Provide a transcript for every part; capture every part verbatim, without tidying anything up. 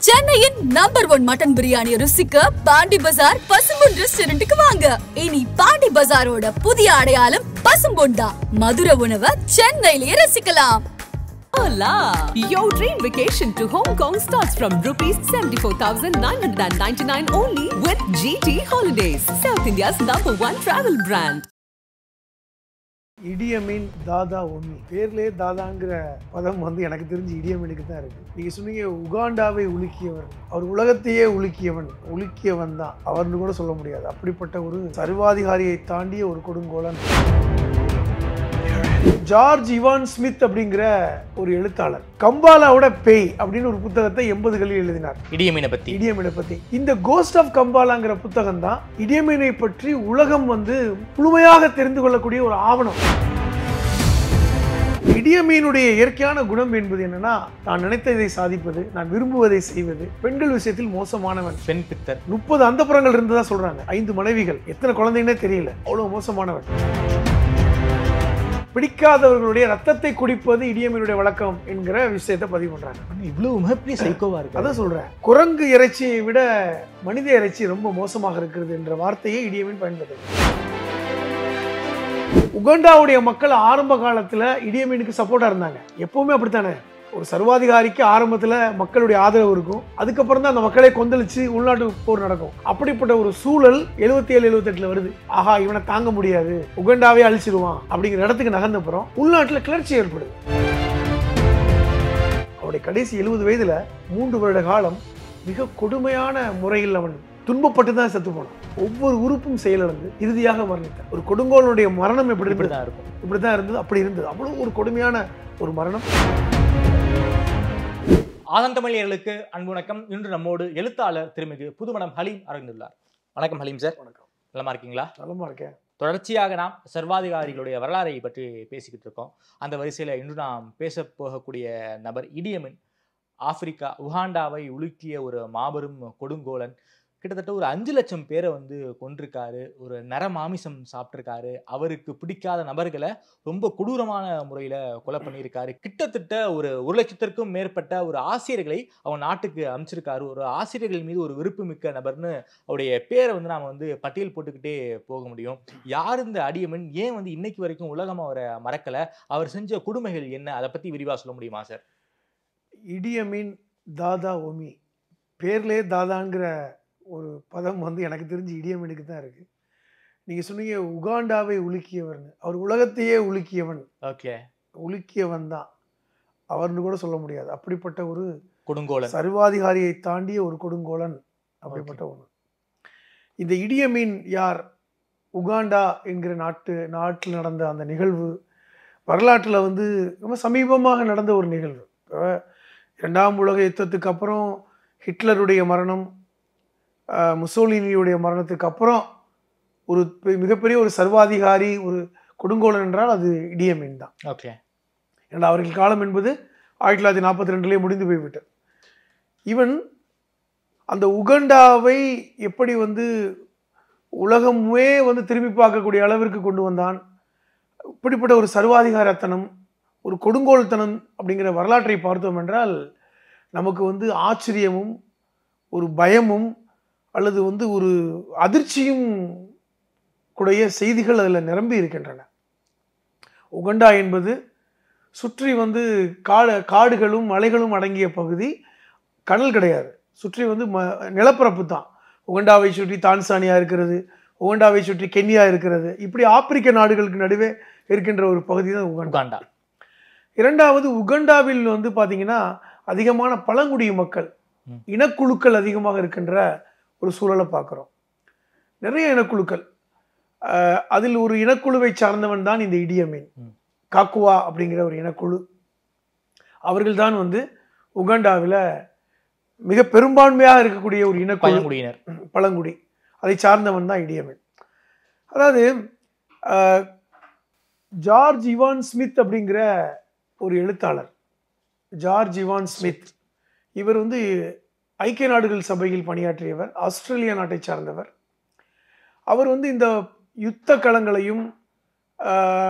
சென்னையின் number one mutton biryani ருசிக்க பாண்டி பஜார் பசும்பொன் ரெஸ்டாரண்ட்டுக்கு வாங்க. இனி பாண்டி பஜாரோட புதிய அடையாளம் பசும்பொன் தான். மதுரை உணவை சென்னையிலேயே ரசிக்கலாம். Hola! Your dream vacation to Hong Kong starts from rupees seventy-four thousand nine hundred ninety-nine only with G T Holidays, South India's number one travel brand. இடியமீன் தாதா ஒம்மி பேர்லேயே தாதாங்கிற பதம் வந்து எனக்கு தெரிஞ்சு இடியமீனுக்கு தான் இருக்கு. நீங்க சொன்னீங்க உகாண்டாவை உலுக்கியவர், அவர் உலகத்தையே உலுக்கியவன், உலுக்கியவன் தான் அவர்னு கூட சொல்ல முடியாது. அப்படிப்பட்ட ஒரு சர்வாதிகாரியை தாண்டிய ஒரு கொடுங்கோலன் ஜார்ஜ் இவான் ஸ்மித் அப்படிங்கிற ஒரு எழுத்தாளர் கம்பாலாவோட பேய் அப்படின்னு ஒரு புத்தகத்தை எண்பதுகளில் எழுதினார். இடியமீனை பத்தி இடியமீனை பத்தி இந்த கோஸ்ட் ஆஃப் கம்பாலாங்கிற புத்தகம் தான் இடியமீனை பற்றி உலகம் வந்து முழுமையாக தெரிந்து கொள்ளக்கூடிய ஒரு ஆவணம். இடியமீனுடைய இயற்கையான குணம் என்பது என்னன்னா, நான் நினைத்ததை சாதிப்பது, நான் விரும்புவதை செய்வது, பெண்கள் விஷயத்தில் மோசமானவன், பெண் பித்தர், முப்பது அந்தப்புறங்கள் இருந்ததா சொல்றாங்க, ஐந்து மனைவிகள், எத்தனை குழந்தைன்னே தெரியல, அவ்வளவு மோசமானவன். பிடிக்காதவர்களுடைய ரத்தத்தை குடிப்பது இடியமீனுடைய வழக்கம் என்கிற விஷயத்தை பதிவு பண்றாங்க. இவ்வளவு மிகப்பெரிய சைக்கோவா இருக்கு. அதான் சொல்றேன், குரங்கு இறைச்சியை விட மனித இறைச்சி ரொம்ப மோசமாக இருக்கிறது என்ற வார்த்தையை இடியமீன் பயன்படுத்துது. உகாண்டாவுடைய மக்கள் ஆரம்ப காலத்துல இடியமீனுக்கு சப்போர்ட்டா இருந்தாங்க. எப்பவுமே அப்படித்தானே, ஒரு சர்வாதிகாரிக்கு ஆரம்பத்துல மக்களுடைய ஆதரவு இருக்கும், அதுக்கப்புறம் தான் அந்த மக்களை கொந்தளிச்சு உள்நாட்டு போர் நடக்கும். அப்படிப்பட்ட ஒரு சூழல் எழுபத்தி ஏழு எழுபத்தி எட்டுல வருது. ஆஹா, இவனை தாங்க முடியாது, உகாண்டாவே அழிச்சிருவான் அப்படிங்கிற இடத்துக்கு நகர்ந்த அப்புறம் உள்நாட்டுல கிளர்ச்சி ஏற்படுது. அவருடைய கடைசி எழுபது வயதுல மூன்று வருட காலம் மிக கொடுமையான முறையில் அவன் துன்பப்பட்டு தான் செத்து போனான். ஒவ்வொரு உறுப்பும் செயலிழந்து இறுதியாக மரணித்தான். ஒரு கொடுங்கோலனுடைய மரணம் எப்படி இருந்ததா இருக்கும், இப்படிதான் இருந்தது, அப்படி இருந்தது. அவ்வளவு ஒரு கொடுமையான ஒரு மரணம். ஆதன் தமிழர்களுக்கு அன்பு வணக்கம். இன்று நம்மோடு எழுத்தாளர் திருமிகு புதுமணம் ஹலீம் அரங்குள்ளார். வணக்கம் ஹலீம் சார். வணக்கம். நலமா இருக்கீங்களா? நலமா இருக்கேன். தொடர்ச்சியாக நாம் சர்வாதிகாரிகளுடைய வரலாறை பற்றி பேசிக்கிட்டு இருக்கோம். அந்த வரிசையில் இன்று நாம் பேச போகக்கூடிய நபர் இடியமீன். ஆப்பிரிக்கா உகாண்டாவை உலுக்கிய ஒரு மாபெரும் கொடுங்கோலன். கிட்டத்தட்ட ஒரு அஞ்சு லட்சம் பேரை வந்து கொண்டிருக்காரு. ஒரு நர மாமிசம் சாப்பிட்ருக்காரு. அவருக்கு பிடிக்காத நபர்களை ரொம்ப கொடூரமான முறையில் கொலை பண்ணியிருக்காரு. கிட்டத்தட்ட ஒரு ஒரு லட்சத்திற்கும் மேற்பட்ட ஒரு ஆசிரியர்களை அவன் நாட்டுக்கு அமைச்சிருக்காரு. ஒரு ஆசிரியர்கள் மீது ஒரு விருப்பமிக்க நபர்னு அவருடைய பேரை வந்து நாம் வந்து பட்டியல் போட்டுக்கிட்டே போக முடியும். யார் இந்த இடியமீன்? ஏன் வந்து இன்னைக்கு வரைக்கும் உலகம் அவரை மறக்கலை? அவர் செஞ்ச கொடுமைகள் என்ன? அதை பற்றி விரிவாக சொல்ல முடியுமா சார்? இடியமீன் தாதா ஒமி பேர்லேயே தாதாங்கிற ஒரு பதம் வந்து எனக்கு தெரிஞ்சு இடியமீனுக்கு தான் இருக்கு. நீங்க சொன்னீங்க உகாண்டாவை உலுக்கியவர்னு, அவர் உலகத்தையே உலுக்கியவன். ஓகே, உலுக்கியவன் தான் அவர்னு கூட சொல்ல முடியாது. அப்படிப்பட்ட ஒரு கொடுங்கோலன், சர்வாதிகாரியை தாண்டிய ஒரு கொடுங்கோலன். அப்படிப்பட்ட ஒன்று. இந்த இடியமீன் யார்? உகாண்டா என்கிற நாட்டு நாட்டில் நடந்த அந்த நிகழ்வு வரலாற்றில் வந்து ரொம்ப சமீபமாக நடந்த ஒரு நிகழ்வு. இரண்டாம் உலக யுத்தத்துக்கு அப்புறம் ஹிட்லருடைய மரணம், முசோலினியுடைய மரணத்துக்கு அப்புறம் ஒரு மிகப்பெரிய ஒரு சர்வாதிகாரி, ஒரு கொடுங்கோலன் என்றால் அது இடியமீன் தான். ஓகே. ஏன்னா அவர்கள் காலம் என்பது ஆயிரத்தி தொள்ளாயிரத்தி நாற்பத்தி ரெண்டுலேயே முடிந்து போய்விட்டது. இவன் அந்த உகாண்டாவை எப்படி வந்து உலகமே வந்து திரும்பி பார்க்கக்கூடிய அளவிற்கு கொண்டு வந்தான். இப்படிப்பட்ட ஒரு சர்வாதிகாரத்தனம், ஒரு கொடுங்கோல்தனம் அப்படிங்கிற வரலாற்றை பார்த்தோம் என்றால் நமக்கு வந்து ஆச்சரியமும் ஒரு பயமும் அல்லது வந்து ஒரு அதிர்ச்சியும் கூடிய செய்திகள் அதில் நிரம்பி இருக்கின்றன. உகாண்டா என்பது சுற்றி வந்து காடு காடுகளும் மலைகளும் அடங்கிய பகுதி, கடல் கிடையாது. சுற்றி வந்து ம நிலப்பரப்பு தான். உகாண்டாவை சுற்றி தான்சானியா இருக்கிறது, உகாண்டாவை சுற்றி கென்யா இருக்கிறது. இப்படி ஆப்பிரிக்க நாடுகளுக்கு நடுவே இருக்கின்ற ஒரு பகுதி தான் உகாண்டா. இரண்டாவது, உகாண்டாவில் வந்து பார்த்தீங்கன்னா அதிகமான பழங்குடி மக்கள், இனக்குழுக்கள் அதிகமாக இருக்கின்ற ஒரு சூழலை பார்க்குறோம். நிறைய இனக்குழுக்கள். அதில் ஒரு இனக்குழுவை சார்ந்தவன் தான் இந்த இடியமீன். காக்குவா அப்படிங்கிற ஒரு இனக்குழு. அவர்கள் தான் வந்து உகாண்டாவில் மிக பெரும்பான்மையாக இருக்கக்கூடிய ஒரு இனக்குழு, பழங்குடி. அதை சார்ந்தவன் தான் இடியமீன். அதாவது ஜார்ஜ் இவான் ஸ்மித் அப்படிங்கிற ஒரு எழுத்தாளர், ஜார்ஜ் இவான் ஸ்மித், இவர் வந்து ஐக்கிய நாடுகள் சபையில் பணியாற்றியவர், ஆஸ்திரேலியா நாட்டை சார்ந்தவர். அவர் வந்து இந்த யுத்த களங்களையும்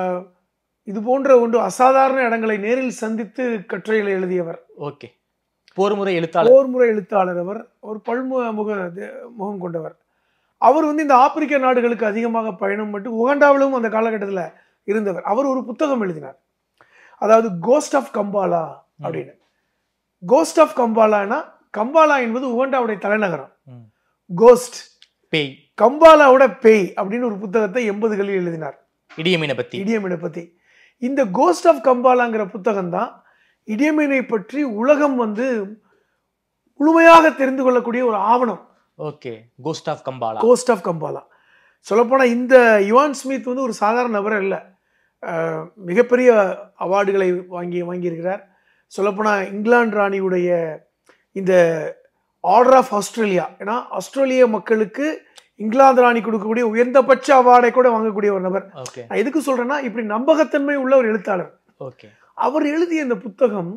இது போன்ற ஒன்று அசாதாரண இடங்களை நேரில் சந்தித்து கட்டுரைகளை எழுதியவர். ஓகே. போர்முறை எழுத்தாளர் போர்முறை எழுத்தாளர். அவர் ஒரு பல்முக முகம் கொண்டவர். அவர் வந்து இந்த ஆப்பிரிக்க நாடுகளுக்கு அதிகமாக பயணம் மட்டும் உகாண்டாவிலும் அந்த காலகட்டத்தில் இருந்தவர். அவர் ஒரு புத்தகம் எழுதினார், அதாவது கோஸ்ட் ஆஃப் கம்பாலா அப்படின்னு. கோஸ்ட் ஆஃப் கம்பாலானா, கம்பாலா என்பது உகாண்டாவுடைய தலைநகரம். கோஸ்ட் பேய், கம்பாலாவோட பேய் அப்படின்னு ஒரு புத்தகத்தை எண்பதுகளில் எழுதினார், இடியமீனை பத்தி. இடியமீனை பத்தி. இந்த கோஸ்ட் ஆஃப் கம்பாலாங்கிற புத்தகம் தான் இடியமீனை பற்றி உலகம் வந்து முழுமையாக தெரிந்து கொள்ளக்கூடிய ஒரு ஆவணம். Okay, ghost of Kampala. Ghost of Kampala சொல்லப்போனால் இந்த யுவான் ஸ்மித் வந்து ஒரு சாதாரண நபர் இல்லை, மிகப்பெரிய அவார்டுகளை வாங்கி வாங்கியிருக்கிறார். சொல்லப்போனால் இங்கிலாந்து ராணியுடைய இந்த ஆர்டர் ஆஃப் ஆஸ்திரேலியா, ஏன்னா ஆஸ்திரேலிய மக்களுக்கு இங்கிலாந்து ராணி கொடுக்கக்கூடிய உயர்ந்தபட்ச அவார்டை கூட வாங்கக்கூடிய ஒரு நபர். நான் எதுக்கு சொல்றேன்னா, இப்படி நம்பகத்தன்மை உள்ள ஒரு எழுத்தாளர். அவர் எழுதிய இந்த புத்தகம்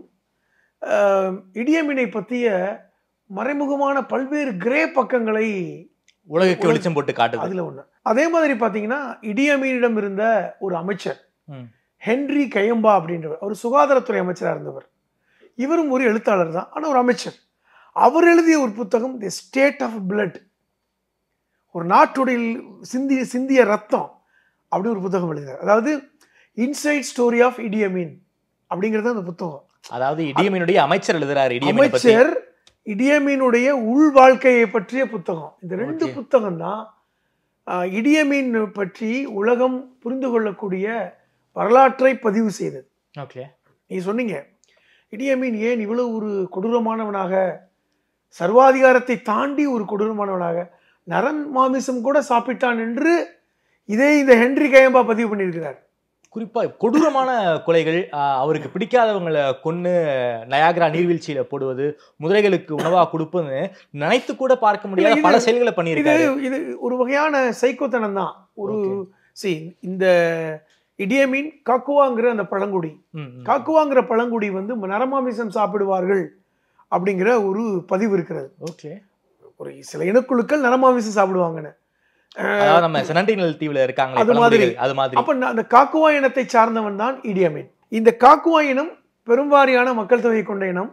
இடியமீனை பற்றிய மறைமுகமான பல்வேறு கிரே பக்கங்களை உலகுக்கு வெளிச்சம் போட்டு காட்டுது. அதுல ஒண்ணு. அதே மாதிரி பாத்தீங்கன்னா இடியமீனிடம் இருந்த ஒரு அமைச்சர் ஹென்றி கயம்பா அப்படின்றவர், அவர் சுகாதாரத்துறை அமைச்சராக இருந்தவர். இவரும் ஒரு எழுத்தாளர் தான், ஆனா ஒரு அமைச்சர். அவர் எழுதிய ஒரு புத்தகம் தி ஸ்டேட் ஆஃப் பிளட், ஒரு நாட்டுடைய சிந்திய சிந்திய ரத்தம் அப்படி ஒரு புத்தகம் எழுதினார். அதாவது இன்சைட் ஸ்டோரி ஆஃப் இடியமீன் அப்படிங்கிறது அந்த புத்தகம். அதாவது இடியமீனுடைய அமைச்சர் எழுதுறாரு, அமைச்சர் இடியமீனுடைய உள் வாழ்க்கையை பற்றிய புத்தகம். இந்த ரெண்டு புத்தகம் தான் இடியமீன் பற்றி உலகம் புரிந்து கொள்ளக்கூடிய வரலாற்றை பதிவு செய்தது. நீ சொன்னீங்க இடியமீன் ஏன் இவ்வளவு ஒரு கொடூரமானவனாக, சர்வாதிகாரத்தை தாண்டி ஒரு கொடூரமானவனாக, நரன் மாமிசம் கூட சாப்பிட்டான் என்று இதே இந்த ஹென்றி கயம்பா பதிவு பண்ணியிருக்கிறார். குறிப்பா கொடூரமான கொலைகள், அவருக்கு பிடிக்காதவங்களை கொன்னு நயாகரா நீர்வீழ்ச்சியில போடுவது, முதலைகளுக்கு உணவா கொடுப்பதுன்னு நினைத்து கூட பார்க்க முடியாத பல செயல்களை பண்ணியிருக்காரு. இது ஒரு வகையான சைக்கோத்தனம் தான். ஒரு சி இந்த இடியமீன் காக்குவாங்கிற அந்த பழங்குடி, காக்குவாங்கிற பழங்குடி வந்து நரமாமிசம் சாப்பிடுவார்கள் அப்படிங்கிற ஒரு பதிவு இருக்கிறது. ஓகே, ஒரு சில இனக்குழுக்கள் நரமாமிசம் சாப்பிடுவாங்கன்னு. நம்ம செனன்டினல் தீவுல இருக்காங்க, அது மாதிரி அது மாதிரி. அப்ப அந்த காக்குவா இனத்தை சார்ந்தவன் தான் இடியமீன். இந்த காக்குவா இனம் பெரும்பாரியான மக்கள் தொகை கொண்ட இனம்.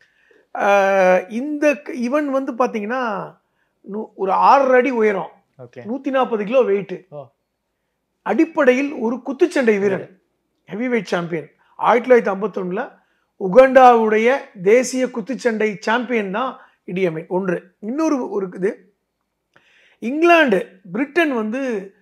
இந்த இவன் வந்து பாத்தீங்கன்னா ஒரு ஆறு அடி உயரம், நூத்தி நாற்பது கிலோ வெயிட். அடிப்படையில் ஒரு குத்துச்சண்டை வீரன், ஹெவி வெயிட் சாம்பியன். ஆயிரத்தி தொள்ளாயிரத்தி ஐம்பத்தி ஒண்ணுல உகாண்டாவுடைய தேசிய குத்துச்சண்டை சாம்பியன் தான் இடியமீன். ஒன்று. இன்னொரு ஒரு இது, இங்கிலாந்து பிரிட்டன் வந்து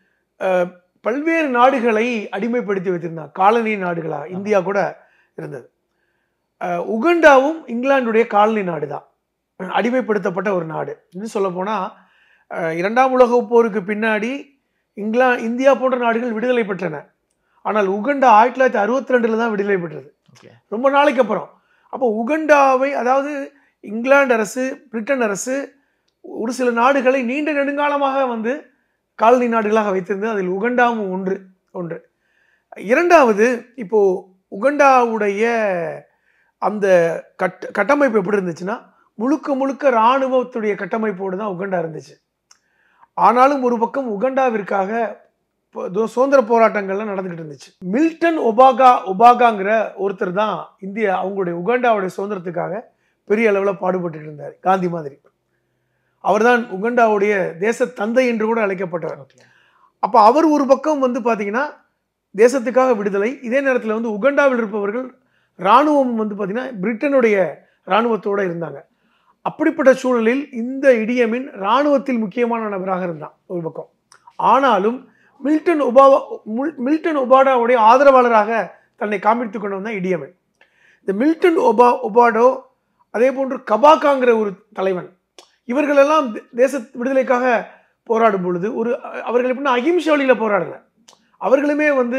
பல்வேறு நாடுகளை அடிமைப்படுத்தி வைத்திருந்தாங்க, காலனி நாடுகளாக. இந்தியா கூட இருந்தது. உகாண்டாவும் இங்கிலாந்துடைய காலனி நாடு தான், அடிமைப்படுத்தப்பட்ட ஒரு நாடு. இன்னும் சொல்ல போனா இரண்டாம் உலக போருக்கு பின்னாடி இங்கிலா இந்தியா போன்ற நாடுகள் விடுதலை பெற்றன. ஆனால் உகாண்டா ஆயிரத்தி தொள்ளாயிரத்தி அறுபத்தி ரெண்டுல தான் விடுதலை பெற்றது, ரொம்ப நாளைக்கு அப்புறம். அப்போ உகாண்டாவை, அதாவது இங்கிலாந்து அரசு, பிரிட்டன் அரசு ஒரு சில நாடுகளை நீண்ட நெடுங்காலமாக வந்து காலனி நாடுகளாக வைத்திருந்தது. அதில் உகாண்டாவும் ஒன்று ஒன்று இரண்டாவது, இப்போ உகாண்டாவுடைய அந்த கட் கட்டமைப்பு எப்படி இருந்துச்சுன்னா, முழுக்க முழுக்க இராணுவத்துடைய கட்டமைப்போடு தான் உகாண்டா இருந்துச்சு. ஆனாலும் ஒரு பக்கம் உகாண்டாவிற்காக சுதந்திர போராட்டங்கள்லாம் நடந்துகிட்டு இருந்துச்சு. மில்டன் ஒபாகா ஒபாகாங்கிற ஒருத்தர் தான் இந்தியா அவங்களுடைய உகாண்டாவுடைய சுதந்திரத்துக்காக பெரிய அளவில் பாடுபட்டு இருந்தார், காந்தி மாதிரி. அவர்தான் உகாண்டாவுடைய தேச தந்தை என்று கூட அழைக்கப்பட்டவர். அப்போ அவர் ஒரு பக்கம் வந்து பார்த்தீங்கன்னா தேசத்துக்காக விடுதலை, இதே நேரத்தில் வந்து உகாண்டாவில் இருப்பவர்கள் இராணுவம் வந்து பார்த்தீங்கன்னா பிரிட்டனுடைய இராணுவத்தோடு இருந்தாங்க. அப்படிப்பட்ட சூழலில் இந்த இடியமீன் இராணுவத்தில் முக்கியமான நபராக இருந்தான் ஒரு பக்கம். ஆனாலும் மில்டன் ஒபாவா மில்டன் ஒபாடாவுடைய ஆதரவாளராக தன்னை காண்பித்துக் கொண்டு தான் இடியமீன். இந்த மில்டன் ஒபா ஒபாடோ, அதே போன்று கபாக்காங்கிற ஒரு தலைவன், இவர்களெல்லாம் தேச விடுதலைக்காக போராடும் பொழுது ஒரு அவர்கள் எப்படின்னா அகிம்சை வழியில் போராடல, அவர்களுமே வந்து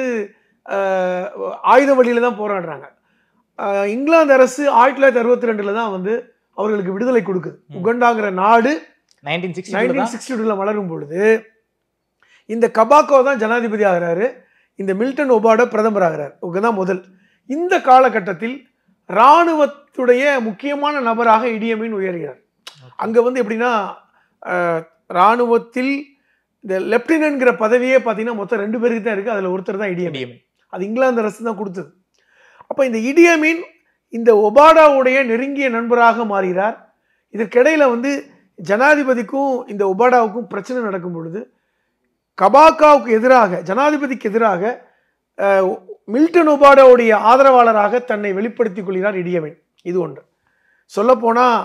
ஆயுத வழியில தான் போராடுறாங்க. இங்கிலாந்து அரசு ஆயிரத்தி தொள்ளாயிரத்தி அறுபத்தி ரெண்டுல தான் வந்து அவர்களுக்கு விடுதலை கொடுக்குது. உகாண்டாங்கிற நாடு நைன்டீன் சிக்ஸ்டி டூல வளரும் பொழுது இந்த கபாக்கோ தான் ஜனாதிபதி ஆகிறாரு, இந்த மில்டன் ஒபாடோ பிரதமர் ஆகிறார். தான் முதல். இந்த காலகட்டத்தில் இராணுவத்துடைய முக்கியமான நபராக இடியமீன் உயர்கிறார். அங்க வந்து எப்படின்னா இராணுவத்தில் இந்த லெப்டினன்ட்ங்கிற பதவியே பார்த்தீங்கன்னா மொத்தம் ரெண்டு பேருக்கு தான் இருக்கு, அதுல ஒருத்தர் தான் இடியமீன். அது இங்கிலாந்து அரசு தான் கொடுத்தது. அப்ப இந்த இடியமீன் இந்த ஒபாடாவுடைய நெருங்கிய நண்பராக மாறுகிறார். இதற்கிடையில் வந்து ஜனாதிபதிக்கும் இந்த ஒபாடாவுக்கும் பிரச்சனை நடக்கும் பொழுது கபாக்காவுக்கு எதிராக, ஜனாதிபதிக்கு எதிராக மில்டன் ஒபாடாவுடைய ஆதரவாளராக தன்னை வெளிப்படுத்திக் கொள்கிறார் இடி அமீன். இது ஒன்று. சொல்லப்போனால்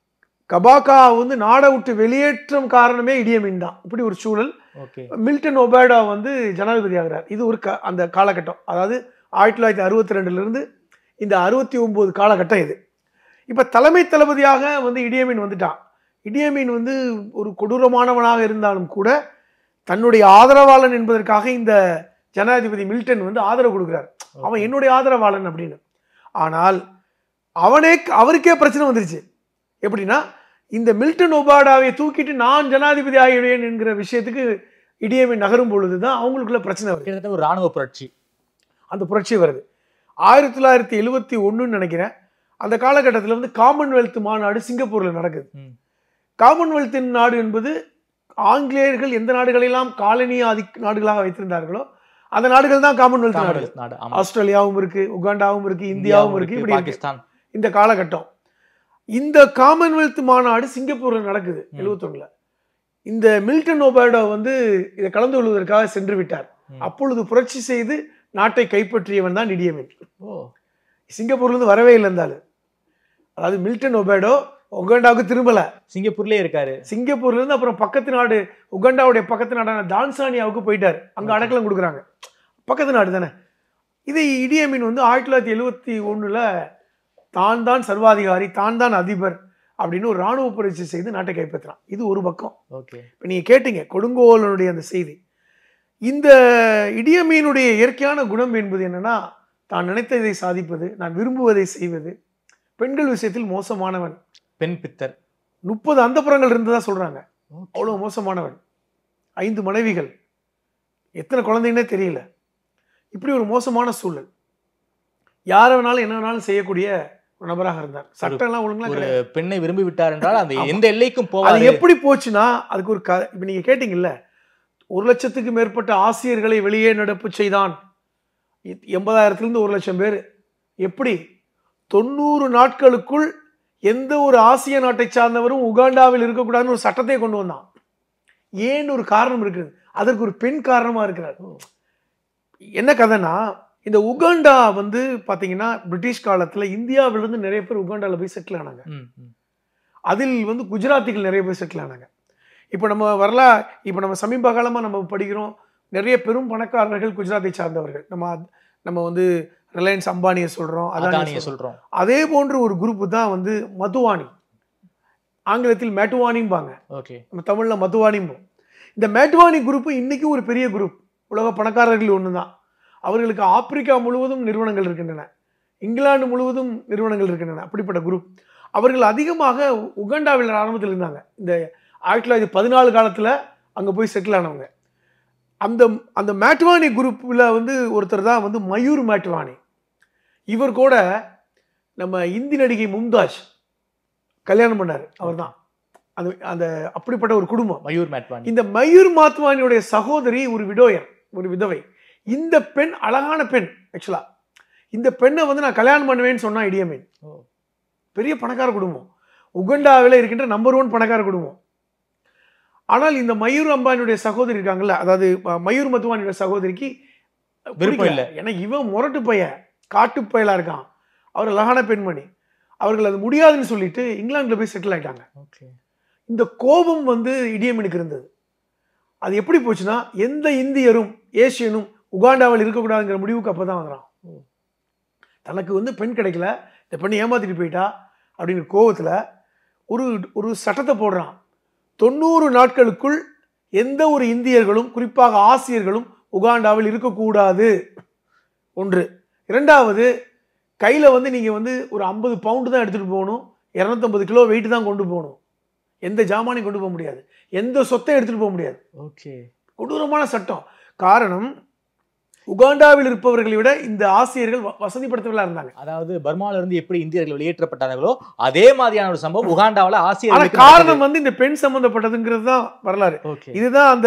கபாக்கா வந்து நாடை விட்டு வெளியேற்றம் காரணமே இடி அமீன் தான். இப்படி ஒரு சூழல். மில்டன் ஒபாடா வந்து ஜனாதிபதி ஆகிறார். இது ஒரு க அந்த காலகட்டம், அதாவது ஆயிரத்தி தொள்ளாயிரத்தி அறுபத்தி ரெண்டுலேருந்து இந்த அறுபத்தி ஒம்பது காலகட்டம் இது. இப்போ தலைமை தளபதியாக வந்து இடி அமீன் வந்துட்டான். இடி அமீன் வந்து ஒரு கொடூரமானவனாக இருந்தாலும் கூட தன்னுடைய ஆதரவாளன் என்பதற்காக இந்த ஜனாதிபதி மில்டன் வந்து ஆதரவு கொடுக்குறார். அவன் என்னுடைய ஆதரவாளன் அப்படின்னு. ஆனால் அவனே அவருக்கே பிரச்சனை வந்துருச்சு. எப்படின்னா, இந்த மில்டன் ஒபாடாவை தூக்கிட்டு நான் ஜனாதிபதி ஆகிடுவேன் என்கிற விஷயத்துக்கு இடி அமீன் நகரும் பொழுது தான் அவங்களுக்குள்ள பிரச்சனை வருது. ஒரு ராணுவ புரட்சி, அந்த புரட்சி வருது. ஆயிரத்தி தொள்ளாயிரத்தி எழுபத்தி ஒன்றுன்னு நினைக்கிறேன். அந்த காலகட்டத்தில் வந்து காமன்வெல்த் மாநாடு சிங்கப்பூரில் நடக்குது. காமன்வெல்த் நாடு என்பது ஆங்கிலேயர்கள் எந்த நாடுகளெல்லாம் காலனி ஆதி நாடுகளாக வைத்திருந்தார்களோ அந்த நாடுகள் தான் காமன்வெல்த் நாடு. ஆஸ்திரேலியாவும் இருக்கு, உகாண்டாவும் இருக்கு, இந்தியாவும் இருக்கு, இப்படி பாகிஸ்தான். இந்த காலகட்டம் இந்த காமன்வெல்த் மாநாடு சிங்கப்பூரில் நடக்குது எழுபத்தி ஒண்ணுல. இந்த மில்டன் ஒபாடா வந்து இதை கலந்து கொள்வதற்காக சென்று விட்டார். அப்பொழுது புரட்சி செய்து நாட்டை கைப்பற்றியவன் தான் இடி அமீன். சிங்கப்பூர்ல இருந்து வரவே இல்லை இருந்தாலும். அதாவது மில்டன் ஒபாடோ உகாண்டாவுக்கு திரும்பல, சிங்கப்பூர்லயே இருக்காரு. சிங்கப்பூர்ல இருந்து அப்புறம் பக்கத்து நாடு, உகாண்டாவுடைய பக்கத்து நாடான தான்சானியாவுக்கு போயிட்டாரு. அங்க அடக்கலம் கொடுக்குறாங்க, பக்கத்து நாடு தானே. இதை இடி அமீன் வந்து ஆயிரத்தி தொள்ளாயிரத்தி எழுபத்தி ஒண்ணுல தான் தான் சர்வாதிகாரி, தான் தான் அதிபர் அப்படின்னு ஒரு ராணுவ புரட்சி செய்து நாட்டை கைப்பற்றான். இது ஒரு பக்கம். இப்போ நீங்க கேட்டீங்க கொடுங்கோலனுடைய அந்த செய்தி. இந்த இடி அமீனுடைய இயற்கையான குணம் என்பது என்னன்னா, தான் நினைத்ததை சாதிப்பது, நான் விரும்புவதை செய்வது. பெண்கள் விஷயத்தில் மோசமானவன், பெண் பித்தர். முப்பது அந்தப்புறங்கள் இருந்ததா சொல்றாங்க. அவ்வளவு மோசமானவன். ஐந்து மனைவிகள், எத்தனை குழந்தைன்னே தெரியல. இப்படி ஒரு மோசமான சூழல். யார வேணாலும் என்ன வேணாலும் செய்யக்கூடிய ஒரு நபராக இருந்தார். சட்டம் எல்லாம் ஒழுங்கா பெண்ணை விரும்பி விட்டார் என்றால் அந்த எந்த எல்லைக்கும் போவாது. அது எப்படி போச்சுன்னா, அதுக்கு ஒரு க இப்ப நீங்க கேட்டீங்கல்ல, ஒரு லட்சத்துக்கு மேற்பட்ட ஆசிரியர்களை வெளியே நடப்பு செய்தான். எண்பதாயிரத்துல இருந்து ஒரு லட்சம் பேர். எப்படி தொண்ணூறு நாட்களுக்குள் எந்த ஒரு ஆசிய நாட்டை சார்ந்தவரும் உகாண்டாவில் இருக்கக்கூடாதுன்னு ஒரு சட்டத்தை கொண்டு வந்தான். ஏன்னு ஒரு காரணம் இருக்குது. அதற்கு ஒரு பெண் காரணமா இருக்கிறார். என்ன கதைனா, இந்த உகாண்டா வந்து பாத்தீங்கன்னா பிரிட்டிஷ் காலத்துல இந்தியாவிலிருந்து நிறைய பேர் உகாண்டாவில் போய் செட்டில் ஆனாங்க. அதில் வந்து குஜராத்திகள் நிறைய பேர் செட்டில் ஆனாங்க. இப்போ நம்ம வரலா இப்போ நம்ம சமீப காலமாக நம்ம படிக்கிறோம், நிறைய பெரும் பணக்காரர்கள் குஜராத்தை சார்ந்தவர்கள். நம்ம நம்ம வந்து ரிலையன்ஸ் அம்பானியை சொல்கிறோம், அதானியை சொல்கிறோம். அதே போன்ற ஒரு குரூப்பு தான் வந்து மதுவானி, ஆங்கிலத்தில் மேட்டுவானிம்பாங்க, ஓகே, நம்ம தமிழில் மதுவானிம்போம். இந்த மேட்டுவானி குரூப்பு இன்றைக்கும் ஒரு பெரிய குரூப், உலக பணக்காரர்கள் ஒன்று தான். அவர்களுக்கு ஆப்பிரிக்கா முழுவதும் நிறுவனங்கள் இருக்கின்றன, இங்கிலாந்து முழுவதும் நிறுவனங்கள் இருக்கின்றன. அப்படிப்பட்ட குரூப். அவர்கள் அதிகமாக உகாண்டாவில் ஆரம்பத்தில் இருந்தாங்க. இந்த ஆயிரத்தி தொள்ளாயிரத்தி பதினாலு காலத்தில் அங்கே போய் செட்டில் ஆனவங்க. அந்த அந்த மேட்வானி குரூப்பில் வந்து ஒருத்தர் தான் வந்து மயூர் மேட்வானி. இவர் கூட நம்ம இந்தி நடிகை மும்தாஜ் கல்யாணம் பண்ணார். அவர் தான் அந்த அந்த அப்படிப்பட்ட ஒரு குடும்பம் மயூர் மேட்வானி. இந்த மயூர் மாத்வானியுடைய சகோதரி ஒரு விடோயர், ஒரு விதவை. இந்த பெண் அழகான பெண். ஆக்சுவலா இந்த பெண்ணை வந்து நான் கல்யாணம் பண்ணுவேன்னு சொன்னா இடி அமீன். பெரிய பணக்கார குடும்பம், உகண்டாவில் இருக்கின்ற நம்பர் ஒன் பணக்கார குடும்பம். ஆனால் இந்த மயூர் அம்பானியுடைய சகோதரி இருக்காங்கல்ல, அதாவது மயூர் மத்வானியோட சகோதரிக்கு விருப்பம் இல்லை. ஏன்னா இவன் முரட்டு பையன், காட்டு பயலா இருக்கான், அவர் அழகான பெண்மணி. அவர்கள் அது முடியாதுன்னு சொல்லிட்டு இங்கிலாந்துல போய் செட்டில் ஆயிட்டாங்க. இந்த கோபம் வந்து இடி அமீனுக்கு இருந்தது. அது எப்படி போச்சுன்னா, எந்த இந்தியரும் ஏசியனும் உகாண்டாவில் இருக்கக்கூடாதுங்கிற முடிவுக்கு அப்பதான் வந்துறான். தனக்கு வந்து பெண் கிடைக்கல, இந்த பெண்ணை ஏமாத்திட்டு போயிட்டா அப்படிங்கிற கோபத்துல ஒரு ஒரு சட்டத்தை போடுறான். தொண்ணூறு நாட்களுக்குள் எந்த ஒரு இந்தியர்களும் குறிப்பாக ஆசியர்களும் உகாண்டாவில் இருக்கக்கூடாது. ஒன்று. இரண்டாவது, கையில வந்து நீங்க வந்து ஒரு ஐம்பது பவுண்டு தான் எடுத்துட்டு போகணும், இருநூத்தி ஐம்பது கிலோ வெயிட் தான் கொண்டு போகணும், எந்த ஜாமானையும் கொண்டு போக முடியாது, எந்த சொத்தையும் எடுத்துட்டு போக முடியாது. ஓகே, கொடூரமான சட்டம். காரணம், உகாண்டாவில் இருப்பவர்களை விட இந்த ஆசிரியர்கள் வசதிப்படுத்தவர்களா இருந்தாங்க. அதாவது பர்மால இருந்து எப்படி இந்தியர்கள் வெளியேற்றப்பட்டார்களோ அதே மாதிரியான ஒரு சம்பவம் உகாண்டாவில் ஆசிரியர். காரணம் வந்து இந்த பெண் சம்பந்தப்பட்டதுங்கிறது தான் வரலாறு. இதுதான் அந்த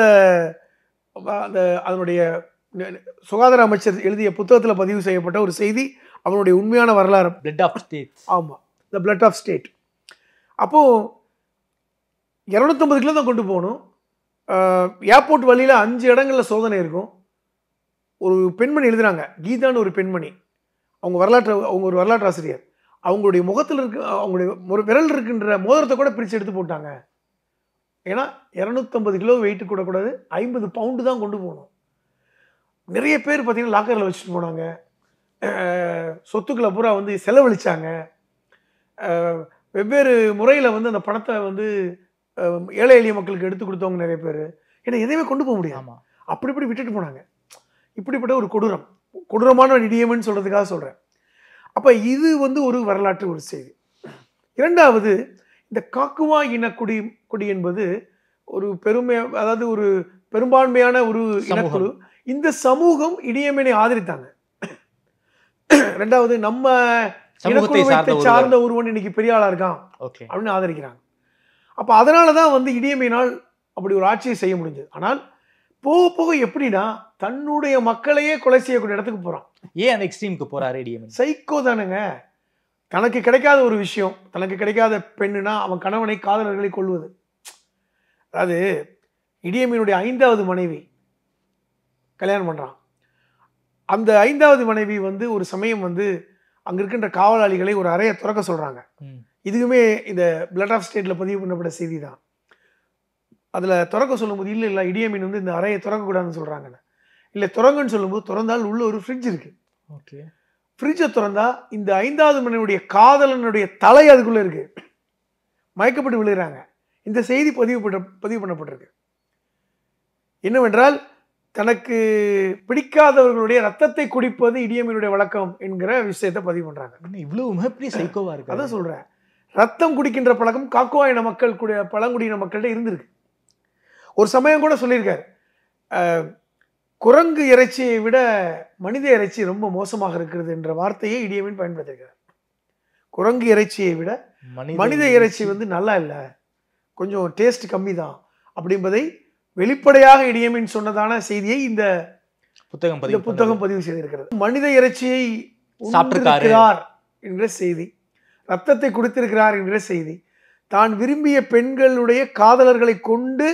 அதனுடைய சுகாதார அமைச்சர் எழுதிய புத்தகத்தில் பதிவு செய்யப்பட்ட ஒரு செய்தி. அவனுடைய உண்மையான வரலாறு. Blood of state. ஆமாம், த பிளட் ஆஃப் ஸ்டேட். அப்போது இரநூத்தம்பது கிலோ தான் கொண்டு போகணும். ஏர்போர்ட் வழியில் அஞ்சு இடங்களில் சோதனை இருக்கும். ஒரு பெண்மணி எழுதுகிறாங்க, கீதான்னு ஒரு பெண்மணி, அவங்க வரலாற்று அவங்க ஒரு வரலாற்று ஆசிரியர். அவங்களுடைய முகத்தில் இருக்க அவங்களுடைய ஒரு விரல் இருக்கின்ற மோதிரத்தை கூட பிரித்து எடுத்து போட்டாங்க. ஏன்னா இரநூத்தம்பது கிலோ வெயிட்டு கூட கூடாது, ஐம்பது பவுண்டு தான் கொண்டு போகணும். நிறைய பேர் பார்த்தீங்கன்னா லாக்கரில் வச்சுட்டு போனாங்க. சொத்துக்களை பூரா வந்து செலவழிச்சாங்க. வெவ்வேறு முறையில் வந்து அந்த பணத்தை வந்து ஏழை எளிய மக்களுக்கு எடுத்து கொடுத்தவங்க நிறைய பேர். ஏன்னா எதையுமே கொண்டு போக முடியாது, அப்படி இப்படி விட்டுட்டு போனாங்க. இப்படிப்பட்ட ஒரு கொடூரம், கொடூரமான இடியம்னு சொல்கிறதுக்காக சொல்கிறேன். அப்போ இது வந்து ஒரு வரலாற்று ஒரு செய்தி. இரண்டாவது, இந்த காக்குவா இனக்குடி குடி என்பது ஒரு பெருமை, அதாவது ஒரு பெரும்பான்மையான ஒரு இனக்குழு. இந்த சமூகம் இடியமேனை ஆதரித்தாங்க. ரெண்டாவது, நம்ம இனக்குழுவை சார்ந்த ஒருவன் இன்னைக்கு பெரிய ஆளா இருக்கான் அப்படின்னு ஆதரிக்கிறாங்க. அப்ப அதனாலதான் வந்து இடியமேனால் அப்படி ஒரு ஆட்சியை செய்ய முடிஞ்சது. ஆனால் போக போக எப்படின்னா தன்னுடைய மக்களையே கொலை செய்யக்கூடிய இடத்துக்கு போறான். ஏன் அந்த எக்ஸ்ட்ரீமுக்கு போறாரு இடியமேன்? சைக்கோ தானுங்க. தனக்கு கிடைக்காத ஒரு விஷயம், தனக்கு கிடைக்காத பெண்ணுனா அவன் கணவனை காதலர்களை கொள்வது. அதாவது இடியமேனுடைய ஐந்தாவது மனைவி கல்யாணம் பண்றான். அந்த ஐந்தாவது மனைவி வந்து ஒரு சமயம் வந்து அங்க இருக்கின்ற காவலாளிகளை ஒரு அறையை திறக்க சொல்றாங்க. இதுவுமே இந்த பிளட் ஆஃப் ஸ்டேட்ல பதிவு பண்ணப்பட்ட செய்தி தான். அதுல திறக்க சொல்லும்போது இல்லை இல்லை இடியமேன் வந்து இந்த அறையை திறக்கக்கூடாதுன்னு சொல்றாங்க. இல்லை திறங்கன்னு சொல்லும்போது திறந்தால் உள்ள ஒரு ஃப்ரிட்ஜ் இருக்கு. ஓகே, ஃப்ரிட்ஜை திறந்தா இந்த ஐந்தாவது மனைவியுடைய காதலனுடைய தலை அதுக்குள்ள இருக்கு. மயக்கப்பட்டு விழுகிறாங்க. இந்த செய்தி பதிவு பண்ண பதிவு பண்ணப்பட்டிருக்கு. என்னவென்றால் தனக்கு பிடிக்காதவர்களுடைய ரத்தத்தை குடிப்பது இடியமேனுடைய வழக்கம் என்கிற விஷயத்தை பதிவு பண்றாங்க. இவ்வளவு மிகப்பெரிய சைக்கோவா இருக்கு. அதான் சொல்றேன், ரத்தம் குடிக்கின்ற பழக்கம் காக்குவா இன மக்கள் கூட பழங்குடியின மக்கள்கிட்ட இருந்திருக்கு. ஒரு சமயம் கூட சொல்லியிருக்காரு, குரங்கு இறைச்சியை விட மனித இறைச்சி ரொம்ப மோசமாக இருக்கிறது என்ற வார்த்தையை இடியமேன் பயன்படுத்தியிருக்கார். குரங்கு இறைச்சியை விட மனித இறைச்சி வந்து நல்லா இல்லை, கொஞ்சம் டேஸ்ட் கம்மி தான் அப்படின்பதை வெளிப்படையாக இடியமேன் சொன்னதான செய்தியை இந்த புத்தகம் புத்தகம் பதிவு செய்திருக்கிறது. மனித இறைச்சியை சாப்பிட்டிருக்கிறார் என்கிற செய்தி, ரத்தத்தை குடித்திருக்கிறார் என்கிற செய்தி, தான் விரும்பிய பெண்களுடைய காதலர்களை கொண்டு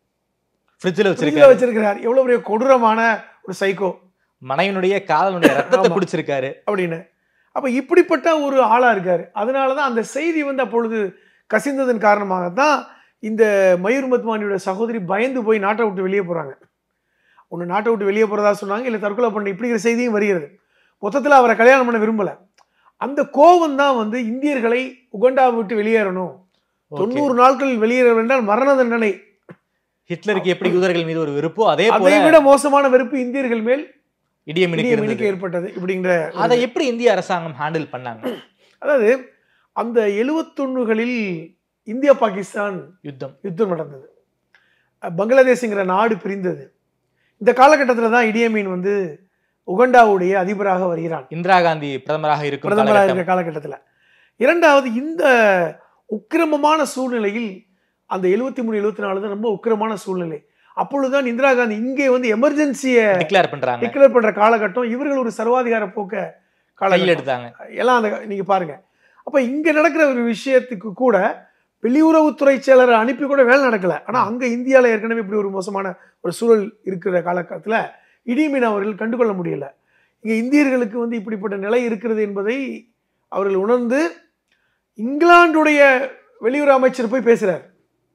வச்சிருக்கிறார். எவ்வளவு பெரிய கொடூரமான ஒரு சைக்கோ. மனைவினுடைய காதலனுடைய ரத்தத்தை குடிச்சிருக்காரு அப்படின்னு. அப்ப இப்படிப்பட்ட ஒரு ஆளா இருக்காரு. அதனாலதான் அந்த செய்தி வந்து அப்பொழுது கசிந்ததன் காரணமாகத்தான் இந்த மயூர் மத்வானியோட சகோதரி பயந்து போய் நாட்டை விட்டு வெளியே போறாங்க. ஒன்று நாட்டை விட்டு வெளியே போறதா சொன்னாங்க, இல்லை தற்கொலை பண்ண, இப்படிங்கிற செய்தியும் வருகிறது. மொத்தத்தில் அவரை கல்யாணம் பண்ண விரும்பல. அந்த கோபம் தான் வந்து இந்தியர்களை உகண்டாவை விட்டு வெளியேறணும், தொண்ணூறு நாட்கள் வெளியேற வேண்டால் மரண தண்டனை. ஹிட்லருக்கு எப்படி யூதர்கள் மீது ஒரு வெறுப்போ அதே அதை விட மோசமான வெறுப்பு இந்தியர்கள் மேல் இடியமேனுக்கு ஏற்பட்டது. இப்படிங்கிற அதை எப்படி இந்திய அரசாங்கம் ஹேண்டில் பண்ணாங்க? அதாவது அந்த எழுபத்தொன்னுகளில் இந்தியா பாகிஸ்தான் யுத்தம் யுத்தம் நடந்தது. பங்களாதேஷ்ங்கிற நாடு பிரிந்தது. இந்த காலகட்டத்தில் தான் இடியமேன் வந்து உகண்டாவுடைய அதிபராக வருகிறான். இந்திரா காந்தி பிரதமராக இருக்கும் பிரதமராக இருக்கிற காலகட்டத்தில். இரண்டாவது, இந்த உக்கிரமமான சூழ்நிலையில் அந்த எழுபத்தி மூணு எழுபத்தி நாலு தான் ரொம்ப உக்கிரமான சூழ்நிலை. அப்பொழுதுதான் இந்திரா காந்தி இங்கே வந்து எமர்ஜென்சியை டிக்ளேர் பண்றாங்க. டிக்ளேர் பண்ற காலகட்டம். இவர்கள் ஒரு சர்வாதிகார போக்க கையில் எடுத்தாங்க எல்லாம். அந்த நீங்க பாருங்க, அப்ப இங்க நடக்கிற ஒரு விஷயத்துக்கு கூட வெளியுறவுத்துறை செயலரை அனுப்பி கூட வேலை நடக்கல. ஆனா அங்க இந்தியாவில் ஏற்கனவே இப்படி ஒரு மோசமான ஒரு சூழல் இருக்கிற காலகட்டத்தில் இடியமேன் அவர்கள் கண்டுகொள்ள முடியல. இங்க இந்தியர்களுக்கு வந்து இப்படிப்பட்ட நிலை இருக்கிறது என்பதை அவர்கள் உணர்ந்து இங்கிலாந்துடைய வெளியுறவு அமைச்சர் போய் பேசுறார்.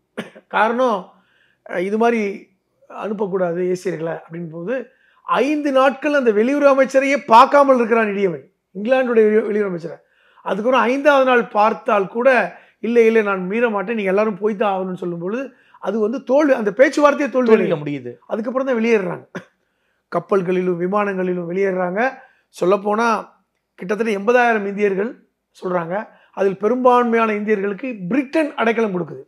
காரணம், இது மாதிரி அனுப்பக்கூடாது ஏசியர்களை அப்படின்னு போது ஐந்து நாட்கள் அந்த வெளியுறவு அமைச்சரையே பார்க்காமல் இருக்கிறான் இடியமேன், இங்கிலாந்துடைய வெளியுறவு அமைச்சரை. அதுக்கப்புறம் ஐந்தாவது நாள் பார்த்தால் கூட இல்லை இல்லை நான் மீற மாட்டேன், நீங்க எல்லாரும் போய்தான் ஆகணும்னு சொல்லும் பொழுது அது வந்து தோல்வி, அந்த பேச்சுவார்த்தையை தோல்வி முடியுது. அதுக்கப்புறம் தான் வெளியேறாங்க, கப்பல்களிலும் விமானங்களிலும் வெளியேறாங்க. சொல்லப்போனா கிட்டத்தட்ட எண்பதாயிரம் இந்தியர்கள் சொல்றாங்க. அதில் பெரும்பான்மையான இந்தியர்களுக்கு பிரிட்டன் அடைக்கலம் கொடுக்குது.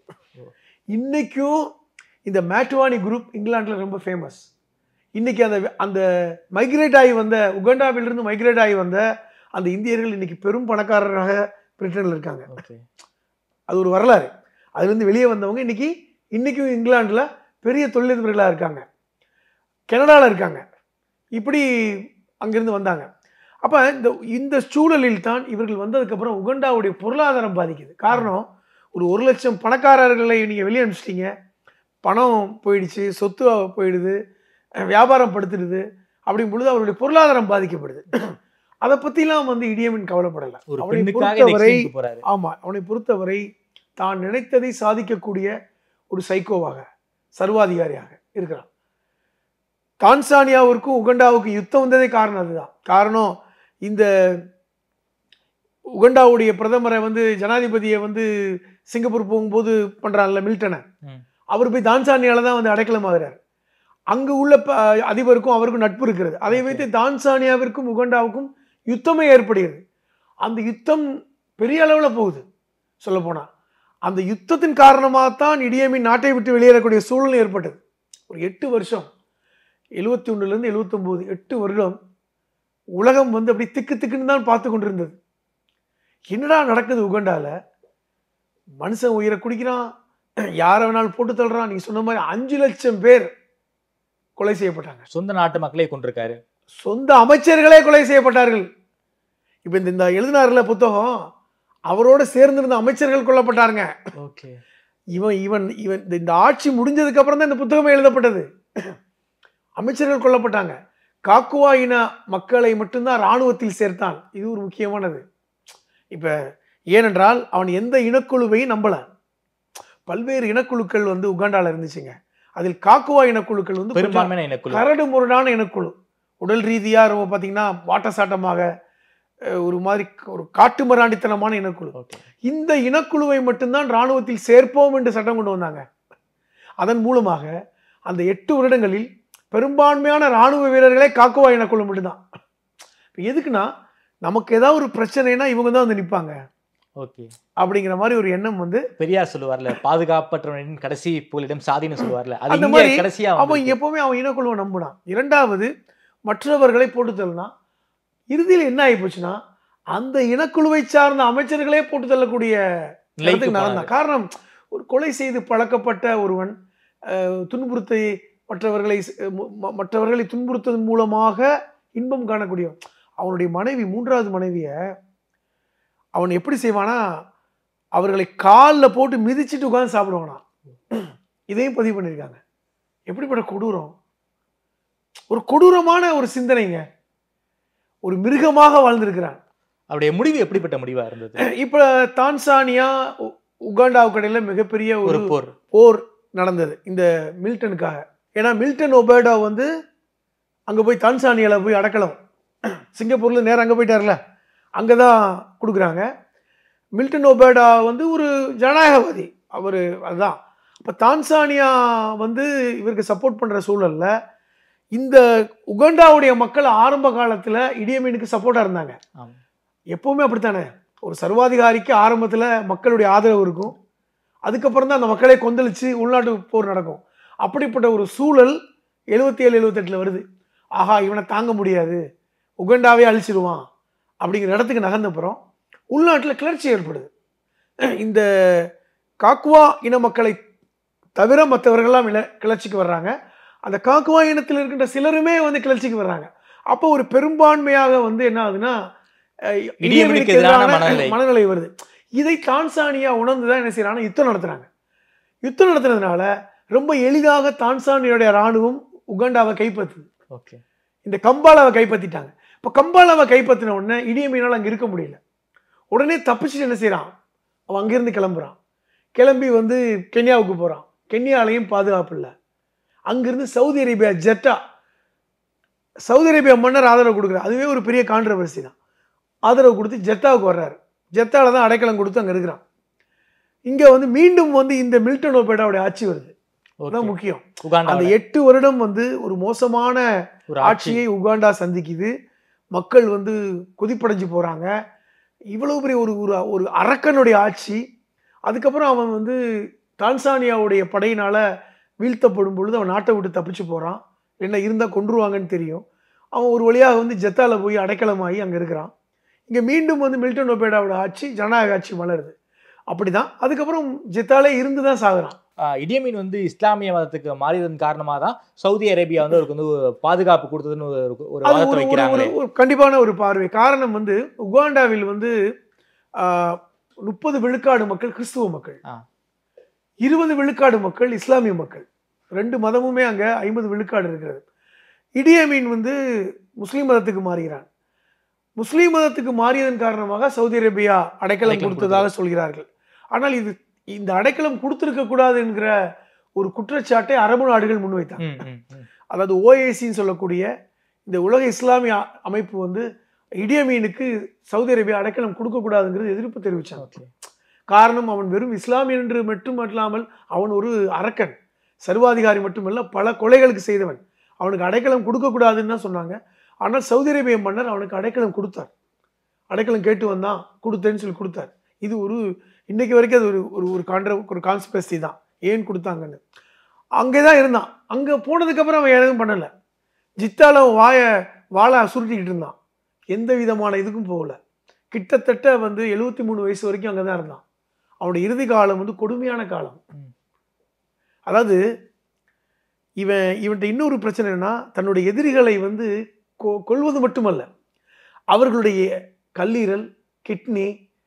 இன்னைக்கும் இந்த மேட்வானி குரூப் இங்கிலாந்துல ரொம்ப ஃபேமஸ். இன்னைக்கு அந்த அந்த மைக்ரேட் ஆகி வந்த உகண்டாவிலிருந்து மைக்ரேட் ஆகி வந்த அந்த இந்தியர்கள் இன்னைக்கு பெரும் பணக்காரராக பிரிட்டனில் இருக்காங்க. அது ஒரு வரலாறு. அதுலேருந்து வெளியே வந்தவங்க இன்னைக்கு இன்னைக்கும் இங்கிலாந்துல பெரிய தொழிலதிபர்களாக இருக்காங்க, கனடாவில் இருக்காங்க. இப்படி அங்கிருந்து வந்தாங்க. அப்போ இந்த இந்த சூழலில் தான் இவர்கள் வந்ததுக்கப்புறம் உகண்டாவுடைய பொருளாதாரம் பாதிக்குது. காரணம், ஒரு ஒரு லட்சம் பணக்காரர்களை நீங்கள் வெளியே அனுப்பிச்சிட்டீங்க, பணம் போயிடுச்சு, சொத்து போயிடுது, வியாபாரம் படுத்துடுது. அப்படிங்கும் பொழுது அவருடைய பொருளாதாரம் பாதிக்கப்படுது. அதை பற்றிலாம் வந்து இடியமின் கவலைப்படலை. அவனை பொறுத்தவரை ஆமாம் அவனை பொறுத்தவரை தான் நினைத்ததை சாதிக்கக்கூடிய ஒரு சைக்கோவாக, சர்வாதிகாரியாக இருக்கிறான். தான்சானியாவிற்கும் உகண்டாவுக்கும் யுத்தம் வந்ததே காரணம் அதுதான். காரணம், இந்த உகண்டாவுடைய பிரதமரை வந்து ஜனாதிபதியை வந்து சிங்கப்பூர் போகும்போது பண்ணுறான்ல மில்டனை, அவர் போய் தான்சானியாவில் தான் வந்து அடைக்கலமாகிறார். அங்கு உள்ள அதிபருக்கும் அவருக்கும் நட்பு இருக்கிறது. அதை வைத்து தான்சானியாவிற்கும் உகண்டாவுக்கும் யுத்தமே ஏற்படுகிறது. அந்த யுத்தம் பெரிய அளவில் போகுது. சொல்ல போனால் அந்த யுத்தத்தின் காரணமாகத்தான் இடியமின் நாட்டை விட்டு வெளியேறக்கூடிய சூழ்நிலை ஏற்பட்டது. ஒரு எட்டு வருஷம் எழுபத்தி ஒன்றுலேருந்து எழுபத்தொம்போது எட்டு வருடம் உலகம் வந்து அப்படி திக்கு திக்குன்னு தான் பார்த்து கொண்டிருந்தது. என்னடா நடக்குது உகண்டாவில்? மனுஷன் உயிரை குடிக்கிறான், யாரை வேணாலும் போட்டு தள்ளுறான். நீங்க சொன்ன மாதிரி அஞ்சு லட்சம் பேர் கொலை செய்யப்பட்டாங்க. சொந்த நாட்டு மக்களே கொண்டிருக்காரு. சொந்த அமைச்சர்களே கொலை செய்யப்பட்டார்கள். இப்போ இந்த இந்த எழுதினார்ல புத்தகம், அவரோட சேர்ந்திருந்த அமைச்சர்கள் கொல்லப்பட்டாருங்க. ஓகே. இவன் இவன் இவன் இந்த ஆட்சி முடிஞ்சதுக்கு அப்புறம் தான் இந்த புத்தகமே எழுதப்பட்டது. அமைச்சர்கள் கொல்லப்பட்டாங்க. காக்குவா இன மக்களை மட்டும்தான் இராணுவத்தில் சேர்த்தான். இது ஒரு முக்கியமானது. இப்போ ஏனென்றால் அவன் எந்த இனக்குழுவையும் நம்பல. பல்வேறு இனக்குழுக்கள் வந்து உகாண்டாவில் இருந்துச்சுங்க. அதில் காக்குவா இனக்குழுக்கள் வந்து பெரும்பான்மையான இனக்குழு, கரடு முரடான இனக்குழு. உடல் ரீதியாக ரொம்ப பார்த்தீங்கன்னா வாட்டசாட்டமாக ஒரு மாதிரி ஒரு காட்டு மராண்டித்தனமான இனக்குழு. இந்த இனக்குழுவை மட்டும்தான் இராணுவத்தில் சேர்ப்போம் என்று சட்டம் கொண்டு வந்தாங்க. அதன் மூலமாக அந்த எட்டு வருடங்களில் பெரும்பான்மையான இராணுவ வீரர்களே காக்குவா இனக்குழு மட்டும்தான். எதுக்குன்னா, நமக்கு ஏதாவது ஒரு பிரச்சனைனா இவங்க தான் வந்து நிற்பாங்க. ஓகே. அப்படிங்கிற மாதிரி ஒரு எண்ணம் வந்து பெரியார் சொல்லுவார்ல, பாதுகாப்பற்றவனின் கடைசி புகலிடம் சாதின்னு சொல்லுவார்ல, அந்த மாதிரி அவன் எப்பவுமே அவன் இனக்குழுவை நம்பினான். இரண்டாவது, மற்றவர்களை போட்டு தள்ளினா. இறுதியில் என்ன ஆகி போச்சுன்னா, அந்த இனக்குழுவை சார்ந்த அமைச்சர்களே போட்டு தள்ளக்கூடிய நிலைக்கு நடந்தான். காரணம், ஒரு கொலை செய்து பழக்கப்பட்ட ஒருவன் துன்புறுத்தி மற்றவர்களை மற்றவர்களை துன்புறுத்ததன் மூலமாக இன்பம் காணக்கூடியவன். அவனுடைய மனைவி, மூன்றாவது மனைவியை அவன் எப்படி செய்வானா, அவர்களை காலில் போட்டு மிதிச்சுட்டு உட்காந்து சாப்பிடுவானா. இதையும் பதிவு பண்ணியிருக்காங்க. எப்படிப்பட்ட கொடூரம்! ஒரு கொடூரமான ஒரு சிந்தனைங்க. ஒரு மிருகமாக வாழ்ந்திருக்கிறான். அவருடைய முடிவு எப்படிப்பட்ட முடிவா இருந்தது? இப்ப தான்சானியா உகாண்டாவுக்கு இடையில மிகப்பெரிய ஒரு போர் போர் நடந்தது இந்த மில்டனுக்காக. ஏன்னா மில்டன் ஒபேடோ வந்து அங்க போய் தான்சானியால போய் அடக்கலாம். சிங்கப்பூர்ல நேரம் அங்க போயிட்டார்ல, அங்கதான் கொடுக்குறாங்க. மில்டன் ஒபேடா வந்து ஒரு ஜனநாயகவாதி அவரு. அதுதான் இப்ப தான்சானியா வந்து இவருக்கு சப்போர்ட் பண்ற சூழல்ல இந்த உகாண்டாவுடைய மக்கள் ஆரம்ப காலத்துல இடியமீனுக்கு சப்போர்ட்டா இருந்தாங்க. எப்பவுமே அப்படித்தானே, ஒரு சர்வாதிகாரிக்கு ஆரம்பத்துல மக்களுடைய ஆதரவு இருக்கும், அதுக்கப்புறம் தான் அந்த மக்களை கொந்தளிச்சு உள்நாட்டு போர் நடக்கும். அப்படிப்பட்ட ஒரு சூழல் எழுபத்தி ஏழு எழுபத்தெட்டுல வருது. ஆஹா, இவனை தாங்க முடியாது, உகாண்டாவே அழிச்சிடுவான் அப்படிங்கிற இடத்துக்கு நகர்ந்தப்புறம் உள்நாட்டில் கிளர்ச்சி ஏற்படுது. இந்த காக்குவா இன மக்களை தவிர மற்றவர்கள்லாம் இன கிளர்ச்சிக்கு வர்றாங்க. அந்த காக்குவா இனத்தில் இருக்கின்ற சிலருமே வந்து கிளர்ச்சிக்கு வர்றாங்க. அப்போ ஒரு பெரும்பான்மையாக வந்து என்ன ஆகுதுன்னா மனநிலை வருது. இதை தான்சானியா உணர்ந்துதான் என்ன செய்யறாங்க, யுத்தம் நடத்துறாங்க. யுத்தம் நடத்துறதுனால ரொம்ப எளிதாக தான்சானியோடைய ராணுவம் உகாண்டாவை கைப்பற்றுது. இந்த கம்பாலாவை கைப்பற்றிட்டாங்க. இப்போ கம்பாலாவை கைப்பற்றின உடனே இடியமீனால் அங்கே இருக்க முடியல. உடனே தப்பிச்சுட்டு என்ன செய்யறான், அவன் அங்கிருந்து கிளம்புறான். கிளம்பி வந்து கென்யாவுக்கு போறான். கென்யாலையும் பாதுகாப்பு இல்லை. அங்கிருந்து Saudi Arabia Jeddah, Saudi Arabia மன்னர் ஆதரவு கொடுக்குறாரு. அதுவே ஒரு பெரிய கான்ட்ரவர்சி தான். ஆதரவு கொடுத்து ஜெட்டாவுக்கு வர்றாரு. ஜெட்டால தான் அடைக்கலம் கொடுத்து அங்கே இருக்கிறான். இங்கே வந்து மீண்டும் வந்து இந்த மில்டன் ஒபேடாவுடைய ஆட்சி வருது. அதுதான் முக்கியம். அந்த எட்டு வருடம் வந்து ஒரு மோசமான ஆட்சியை உகாண்டா சந்திக்குது. மக்கள் வந்து கொதிப்படைஞ்சு போறாங்க. இவ்வளவு பெரிய ஒரு ஒரு அரக்கனுடைய ஆட்சி. அதுக்கப்புறம் அவன் வந்து தான்சானியாவுடைய படையினால வீழ்த்தப்படும் பொழுது அவன் நாட்டை விட்டு தப்பிச்சு போறான். என்ன இருந்தால் கொன்றுவாங்கன்னு தெரியும். அவன் ஒரு வழியாக வந்து ஜெத்தால போய் அடைக்கலமாகி அங்கே இருக்கிறான். இங்கே மீண்டும் வந்து மில்டன் ஒபேடாவோட ஆட்சி, ஜனநாயக ஆட்சி மலருது. அப்படிதான் அதுக்கப்புறம் ஜெத்தாலே இருந்து தான் சாகுறான். இடியமீன் வந்து இஸ்லாமிய மதத்துக்கு மாறியதன் காரணமாக தான் சவுதி அரேபியா வந்து அவருக்கு வந்து பாதுகாப்பு கொடுத்ததுன்னு ஒரு ஒரு வாதத்தை வைக்கிறாங்களே. கண்டிப்பான ஒரு பார்வை. காரணம் வந்து உகாண்டாவில் வந்து முப்பது விழுக்காடு மக்கள் கிறிஸ்துவ மக்கள், இருபது விழுக்காடு மக்கள் இஸ்லாமிய மக்கள், ரெண்டு மதமுமே அங்க ஐம்பது விழுக்காடு இருக்கிறது. இடியமீன் வந்து முஸ்லீம் மதத்துக்கு மாறுகிறான். முஸ்லீம் மதத்துக்கு மாறியதன் காரணமாக சவுதி அரேபியா அடைக்கலம் கொடுத்ததாக சொல்கிறார்கள். ஆனால் இது இந்த அடைக்கலம் கொடுத்திருக்க கூடாது என்கிற ஒரு குற்றச்சாட்டை அரபு நாடுகள் முன்வைத்தாங்க. அதாவது ஓஏசின்னு சொல்லக்கூடிய இந்த உலக இஸ்லாமிய அமைப்பு வந்து இடியமீனுக்கு சவுதி அரேபியா அடைக்கலம் கொடுக்கக்கூடாதுங்கிறது எதிர்ப்பு தெரிவிச்சாங்க. காரணம், அவன் வெறும் இஸ்லாமியன் என்று மட்டும் அல்லாமல் அவன் ஒரு அரக்கன், சர்வாதிகாரி மட்டுமல்ல, பல கொலைகளுக்கு செய்தவன். அவனுக்கு அடைக்கலம் கொடுக்கக்கூடாதுன்னு தான் சொன்னாங்க. ஆனால் சவுதி அரேபிய மன்னர் அவனுக்கு அடைக்கலம் கொடுத்தார். அடைக்கலம் கேட்டு வந்தான், கொடுத்தேன்னு சொல்லி கொடுத்தார். இது ஒரு இன்னைக்கு வரைக்கும் அது ஒரு ஒரு ஒரு கான்ட்ர ஒரு கான்ஸ்பிரசி தான், ஏன் கொடுத்தாங்கன்னு. அங்கே தான் இருந்தான். அங்கே போனதுக்கப்புறம் அவன் எதுவும் பண்ணலை. ஜித்தால வாய வாழை சுருட்டிக்கிட்டு இருந்தான். எந்த விதமான இதுக்கும் போகல. கிட்டத்தட்ட வந்து எழுபத்தி மூணு வயசு வரைக்கும் அங்கே தான் இருந்தான். அவனுடைய இறுதி காலம் வந்து கொடுமையான காலம். அதாவது இவன் இவன்கிட்ட இன்னொரு பிரச்சனை என்னன்னா, தன்னுடைய எதிரிகளை வந்து கொ கொள்வது மட்டுமல்ல, அவர்களுடைய கல்லீரல், கிட்னி,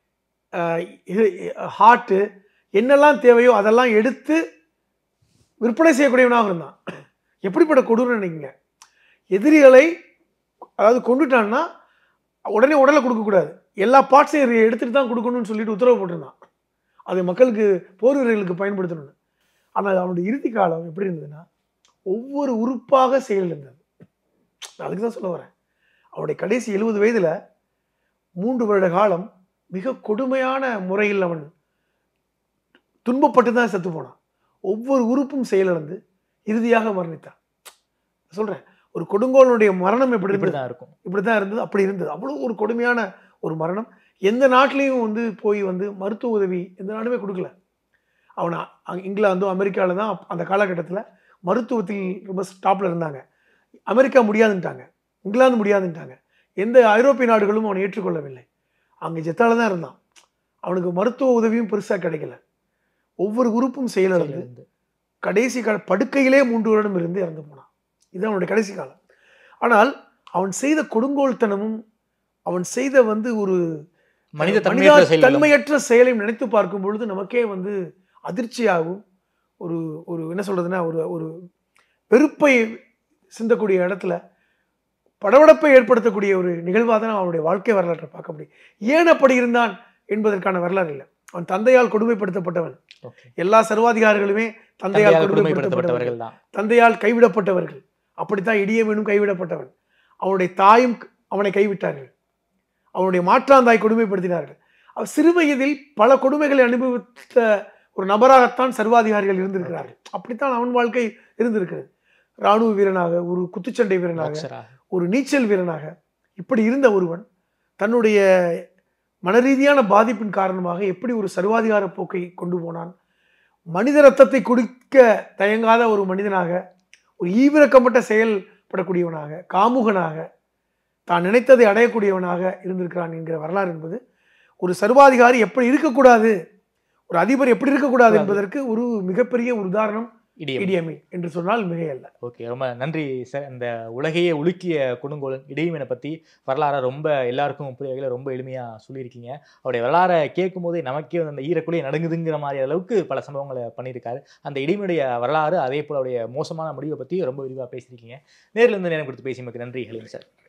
ஹார்ட்டு என்னெல்லாம் தேவையோ அதெல்லாம் எடுத்து விற்பனை செய்யக்கூடியவனாக இருந்தான். எப்படிப்பட்ட கொடூரம் நினைங்க. எதிரிகளை அதாவது கொண்டுட்டான்னா உடனே உடலை கொடுக்கக்கூடாது, எல்லா பார்ட்ஸையும் எடுத்துட்டு தான் கொடுக்கணும்னு சொல்லிட்டு உத்தரவு போட்டிருந்தான். அது மக்களுக்கு, போர் வீரர்களுக்கு பயன்படுத்தணும்னு. ஆனால் அவனுடைய இறுதி காலம் எப்படி இருந்ததுன்னா, ஒவ்வொரு உறுப்பாக செயல் இருந்தது. அதுக்கு தான் சொல்ல வரேன். அவனுடைய கடைசி எழுபது வயதுல மூன்று வருட காலம் மிக கொடுமையான முறையில் அவன் துன்பப்பட்டு தான் செத்து போனான். ஒவ்வொரு உறுப்பும் செயலிழந்து இறுதியாக மரணித்தான். சொல்றேன், ஒரு கொடுங்கோலனுடைய மரணம் எப்படி இப்படிதான் இருக்கும், இப்படிதான் இருந்தது, அப்படி இருந்தது. அவ்வளவு ஒரு கொடுமையான ஒரு மரணம். எந்த நாட்டிலையும் வந்து போய் வந்து மருத்துவ உதவி எந்த நாடுமே கொடுக்கல. அவன் இங்கிலாந்தோ அமெரிக்காவில் தான் அந்த காலகட்டத்தில் மருத்துவத்தில் ரொம்ப டாப்ல இருந்தாங்க. அமெரிக்கா முடியாதுன்ட்டாங்க, இங்கிலாந்து முடியாதுன்ட்டாங்க. எந்த ஐரோப்பிய நாடுகளும் அவனை ஏற்றுக்கொள்ளவில்லை. அங்கே ஜெத்தால தான் இருந்தான். அவனுக்கு மருத்துவ உதவியும் பெருசாக கிடைக்கல. ஒவ்வொரு உறுப்பும் செயலிழந்து கடைசி கால படுக்கையிலே மூன்று வருடம் இருந்து இறந்து போனான். இது அவனுடைய கடைசி காலம். ஆனால் அவன் செய்த கொடுங்கோல்தனமும் அவன் செய்த வந்து ஒரு மனித தன்மையற்ற செயலையும் நினைத்து பார்க்கும் பொழுது நமக்கே வந்து அதிர்ச்சியாகும். ஒரு ஒரு என்ன சொல்றதுன்னா, ஒரு ஒரு வெறுப்பை சிந்தக்கூடிய இடத்துல படபடப்பை ஏற்படுத்தக்கூடிய ஒரு நிகழ்வாக தான் அவனுடைய வாழ்க்கை வரலாற்றை பார்க்க முடியும். ஏன் அப்படி இருந்தான் என்பதற்கான வரலாறு இல்லை. அவன் தந்தையால் கொடுமைப்படுத்தப்பட்டவன். எல்லா சர்வாதிகாரிகளுமே தந்தையால் கொடுமைப்படுத்தப்பட்டவர்கள், தந்தையால் கைவிடப்பட்டவர்கள். அப்படித்தான் இடியமீனும் கைவிடப்பட்டவன். அவனுடைய தாயும் அவனை கைவிட்டார்கள். அவனுடைய மாற்றாந்தாய் கொடுமைப்படுத்தினார்கள். அவர் சிறு வயதில் பல கொடுமைகளை அனுபவித்த ஒரு நபராகத்தான் சர்வாதிகாரிகள் இருந்திருக்கிறார்கள். அப்படித்தான் அவன் வாழ்க்கை இருந்திருக்கிறது. இராணுவ வீரனாக, ஒரு குத்துச்சண்டை வீரனாக, ஒரு நீச்சல் வீரனாக இப்படி இருந்த ஒருவன் தன்னுடைய மனரீதியான பாதிப்பின் காரணமாக எப்படி ஒரு சர்வாதிகார போக்கை கொண்டு போனான். மனித ரத்தத்தை குடிக்க தயங்காத ஒரு மனிதனாக, ஒரு ஈவிரக்கப்பட்ட செயல்படக்கூடியவனாக, காமுகனாக, தான் நினைத்ததை அடையக்கூடியவனாக இருந்திருக்கிறான் என்கிற வரலாறு என்பது ஒரு சர்வாதிகாரி எப்படி இருக்கக்கூடாது, ஒரு அதிபர் எப்படி இருக்கக்கூடாது என்பதற்கு ஒரு மிகப்பெரிய ஒரு உதாரணம் இடியமீன் என்று சொன்னால் மிகையல்ல. ஓகே, ரொம்ப நன்றி சார். இந்த உலகையே உலுக்கிய கொடுங்கோலன் இடியமீனை பற்றி வரலாறை ரொம்ப எல்லாருக்கும் புரிய வகையில் ரொம்ப எளிமையாக சொல்லியிருக்கீங்க. அவருடைய வரலாறை கேட்கும் போதே நமக்கே வந்து அந்த ஈரக்குள்ளே நடுங்குதுங்கிற மாதிரி அளவுக்கு பல சம்பவங்களை பண்ணியிருக்காரு. அந்த இடியமீனுடைய வரலாறு, அதே போல் அவருடைய மோசமான முடிவை பற்றி ரொம்ப விரிவாக பேசியிருக்கீங்க. நேரில் இருந்து நேரம் கொடுத்து பேசியமைக்கு நன்றி ஹலீம் சார்.